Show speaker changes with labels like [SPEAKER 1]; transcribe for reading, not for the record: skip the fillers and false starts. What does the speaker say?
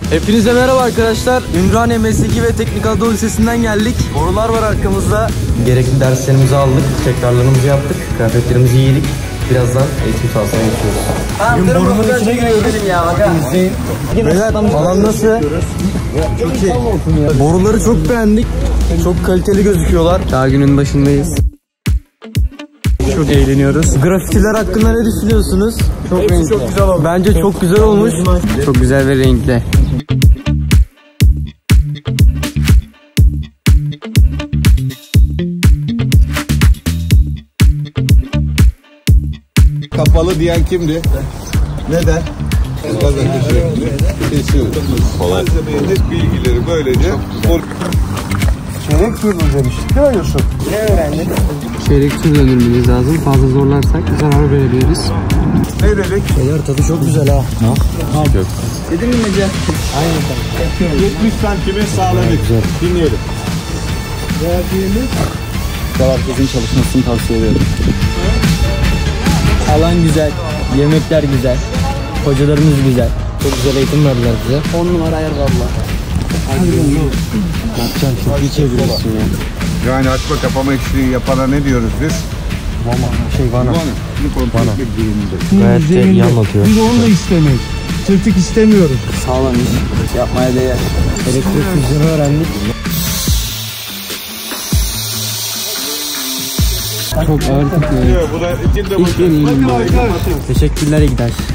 [SPEAKER 1] Hepinize merhaba arkadaşlar. Ümraniye Mesleki ve Teknik Anadolu Lisesi'nden geldik. Borular var arkamızda. Gerekli derslerimizi aldık, tekrarlarımızı yaptık, kıyafetlerimizi giydik. Birazdan eğitim sahasına geçiyoruz. Bugün borunun içine giriyoruz. Beyler, alan nasıl? Çok iyi. Boruları çok beğendik. Çok kaliteli gözüküyorlar. Daha günün başındayız. Çok eğleniyoruz. Grafitiler hakkında ne düşünüyorsunuz? Çok renkli. Çok güzel olmuş. Bence çok güzel olmuş. Çok güzel ve renkli.
[SPEAKER 2] Kapalı diyen kimdi? Neden? Kesiyoruz. Malzemenin bilgileri böylece.
[SPEAKER 3] Çeyrek tur demiş. Ne arıyorsun? Ne öğrendin?
[SPEAKER 1] Çeyrek tur döndürmemiz lazım. Fazla zorlarsak zarar verebiliriz.
[SPEAKER 3] Ne dedik?
[SPEAKER 1] Beyler tadı çok güzel ha. Yok. Dedin mi Mece?
[SPEAKER 3] Aynen. 70 santime sağladık. Dinleyelim. Verdiğimiz
[SPEAKER 1] Herkesin çalışmasını tavsiye ediyorum. Alan güzel, yemekler güzel, hocalarımız güzel. Çok güzel eğitim verdiler bize. 10 numara ayar valla. Ne yapacaksın? Çok iyi çeviriyorsun ya.
[SPEAKER 2] Yani açma kapama işini yapana ne diyoruz biz?
[SPEAKER 1] Vana.
[SPEAKER 2] Bana.
[SPEAKER 1] Gayet de iyi anlatıyor.
[SPEAKER 3] Biz onu da istemeyiz. Tırtık istemiyoruz.
[SPEAKER 1] Sağlam iş. Yapmaya değer. Elektrik hızını öğrendik. Çok ağır tutuyor.
[SPEAKER 2] Bu da içinde
[SPEAKER 1] İş deneyimim. Teşekkürler İgdaş.